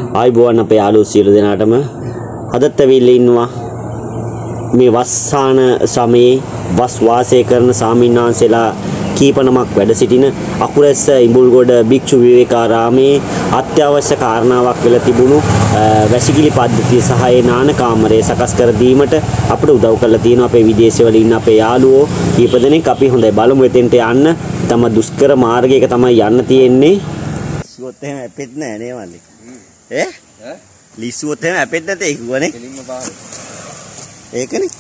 ආයිබෝවන් අපේ යාළුවෝ සියලු දෙනාටම අදත් ඇවිල්ලා ඉන්නවා මේ වස්සාන සමයේ වස් වාසය කරන සාමින්වහන්සේලා කීපනමක් වැඩ සිටින අකුරැස්ස ඉඹුල්ගොඩ භික්ෂු විවේකාරාමේ අත්‍යවශ්‍ය කාරණාවක් වෙලා තිබුණු වැසිකිලි පද්ධතිය සහ ඒ නාන කාමරය සකස් කර දීමට අපිට උදව් කරලා තියෙනවා අපේ විදේශවල ඉන්න අපේ යාළුවෝ කීප දෙනෙක්. අපි හොඳයි බලමු එතෙන්ට යන්න. තම දුෂ්කර මාර්ගයක තමයි යන්න තියෙන්නේ. ලිස්සුවොත් එහෙම ඇපෙත් නෑ නේ මල්ලි. ලිස්සුවොත් එහෙම ඇපෙත් නැතේ කිව්වනේ. කෙලින්ම පාර. ඒකනේ.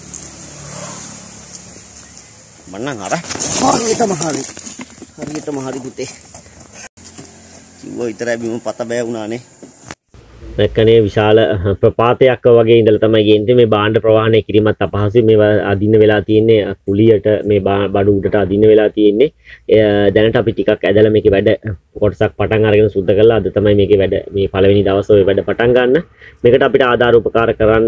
මන්නම් අර හරියටම හරි පුතේ. කිව්වා විතරයි බිම පත බෑ වුණානේ. නැක්කනේ විශාල ප්‍රපාතයක් වගේ ඉඳලා තමයි ගේන්නේ. මේ භාණ්ඩ ප්‍රවාහනය කිරීමත් අපහසුයි. මේවා අදින්න වෙලා තියෙන්නේ කුලියට මේ බඩු උඩට අදින්න වෙලා තියෙන්නේ. දැනට අපි ටිකක් ඇදලා මේකේ වැඩ කොටසක් පටන් අරගෙන සුද්ධ කරලා අද තමයි මේකේ වැඩ මේ පළවෙනි දවසේ ඔය වැඩ පටන් ගන්න. මේකට අපිට ආධාර උපකාර කරන්න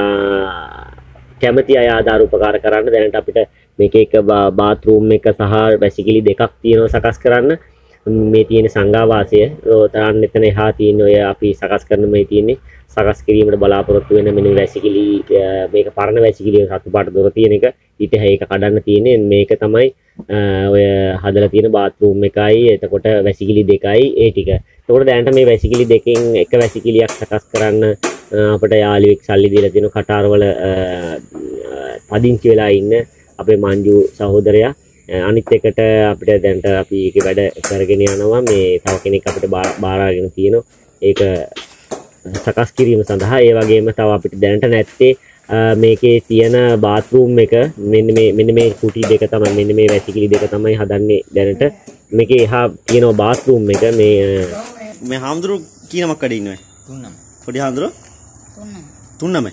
කැමති අය ආධාර උපකාර කරන්න. දැනට අපිට මේකේ එක බාත්රූම් එක සහ වැසිකිලි දෙකක් තියෙනවා සකස් කරන්න. මේ තියෙන සංඝාවාසය තරන් එතන එහා තියෙන ඔය අපි සකස් කරන මේ තියෙන්නේ සකස් කිරීමට බලාපොරොත්තු වෙන මෙන්න වැසිකිලි මේක පරණ වැසිකිලි සතු පාට දොර තියෙන එක ඊට ඒක කඩන්න තියෙන්නේ මේක තමයි ඔය හදලා තියෙන බාත්රූම් එකයි එතකොට වැසිකිලි දෙකයි ඒ ටික. එතකොට දැනට මේ වැසිකිලි දෙකෙන් එක වැසිකිලියක් සකස් කරන්න අපිට යාළුවෙක් සල්ලි දීලා තියෙන කටාරවල පදිංචි වෙලා ඉන්න අපේ මංජු සහෝදරයා. අනිත් එකට අපිට දැන්ට අපි ඒකේ වැඩ කරගෙන යනවා. මේ තව කෙනෙක් අපිට බාරගෙන තියෙනවා ඒක සකස් කිරීම සඳහා. ඒ වගේම තව අපිට දැනට නැත්තේ මේකේ තියෙන බාත්රූම් එක මෙන්න මේ කුටි දෙක තමයි මෙන්න මේ වැසිකිලි දෙක තමයි හදන්නේ දැනට. මේකේ එහා තියෙනවා බාත්රූම් එක මේ හාමුදුරු කීනමක් කඩ ඉන්නවද? තුන්නම. පොඩි හාමුදුරු? තුන්නමයි.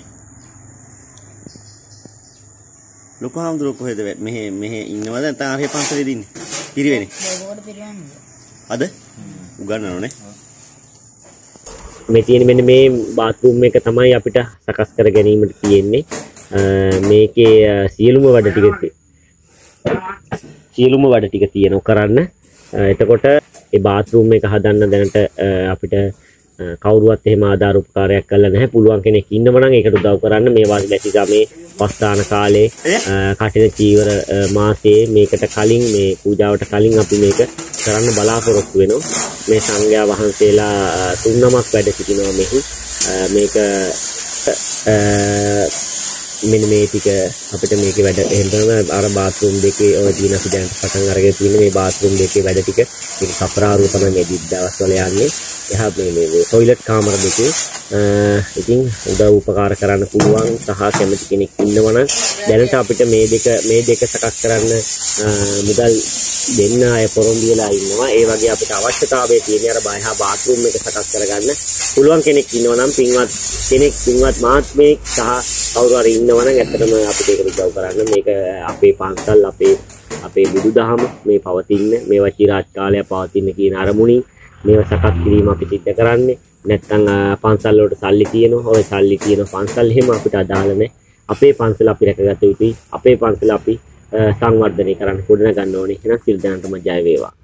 ලොකු හාමුදුරුවෝ කොහෙද මෙහෙ ඉන්නවද නැත්නම් ආරේ පන්සලේ ඉන්නේ? පිරිවෙනේ. අද උගන්නනෝනේ. මේ තියෙන මෙන්න මේ බාත්රූම් එක තමයි අපිට සකස් කර ගැනීමට තියෙන්නේ. මේකේ සියලුම වැඩ ටික තියෙනවා කරන්න. එතකොට ඒ බාත්රූම් එක හදන්න දැනට අපිට කවුරුවත් එහෙම ආධාර උපකාරයක් කළා නැහැ. පුළුවන් කෙනෙක් ඉන්නව නම් ඒකට උදව් කරන්න. මේ වැසිගමේ පස්ථාන කාලේ කටින චීවර මාසයේ මේකට කලින් මේ පූජාවට කලින් අපි මේක කරන්න බලාපොරොත්තු වෙනවා. මේ සංඝයා වහන්සේලා තුන්නමක් වැඩ සිටිනවා මෙහි. මේක මෙන්න මේ ටික අපිට මේකේ වැඩ එහෙම තමයි අර බාත්රූම් දෙකේ ඔය දින අපි දැන් පටන් අරගෙන තියෙන මේ බාත්රූම් දෙකේ වැඩ ටික මේක කපරාරුව තමයි මේ දවස්වල යන්නේ. එහා මේ টয়ලට් කාමර දෙකේ ඉතින් උදව් උපකාර කරන්න පුළුවන් සහ කැමති කෙනෙක් ඉන්නවනම් දැනට අපිට මේ දෙක සකස් කරන්න මුදල් දෙන්න අය පොරොන්දු වෙලා ඉන්නවා. ඒ වගේ අපිට අවශ්‍යතාවය තියෙන අර බාහිර බාත්රූම් එක සකස් කරගන්න පුළුවන් කෙනෙක් ඉන්නවනම් පින්වත් මහත්මයෙක් සහ කවුරු හරි ඉන්නවනම් ඇත්තටම අපිට ඒක උදව් කරන්න. මේක අපේ පන්සල් අපේ බුදුදහම මේ පවතින මේවා චිරාත් කාලයක් පවතින කියන අරමුණින් මේවා සකස් කිරීම අපි සිද්ධ කරන්නේ. නැත්නම් පන්සල් වලට සල්ලි තියෙනවා. ඔය සල්ලි තියෙන පන්සල් එහෙම අපිට අදාළ නැහැ. අපේ පන්සල අපි රැකගත යුතුයි. අපේ පන්සල අපි සංවර්ධනය කරන්න ගොඩනගන්න ඕනේ. එහෙනම් සිල් දනටම ජය වේවා.